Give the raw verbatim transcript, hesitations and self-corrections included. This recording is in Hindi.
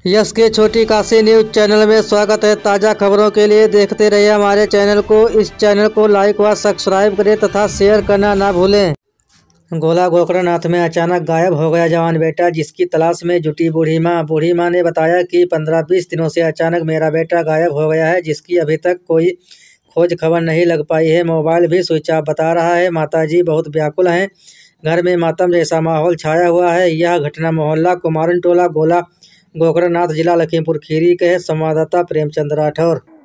यस के छोटी काशी न्यूज चैनल में स्वागत है। ताज़ा खबरों के लिए देखते रहिए हमारे चैनल को। इस चैनल को लाइक व सब्सक्राइब करें तथा शेयर करना ना भूलें। गोला गोकरणनाथ में अचानक गायब हो गया जवान बेटा, जिसकी तलाश में जुटी बूढ़ी माँ। बूढ़ी माँ ने बताया कि पंद्रह बीस दिनों से अचानक मेरा बेटा गायब हो गया है, जिसकी अभी तक कोई खोज खबर नहीं लग पाई है। मोबाइल भी स्विच ऑफ बता रहा है। माताजी बहुत व्याकुल हैं। घर में मातम जैसा माहौल छाया हुआ है। यह घटना मोहल्ला कुमारन टोला गोला गोकरणनाथ जिला लखीमपुर खीरी के है। संवाददाता प्रेमचंद राठौर।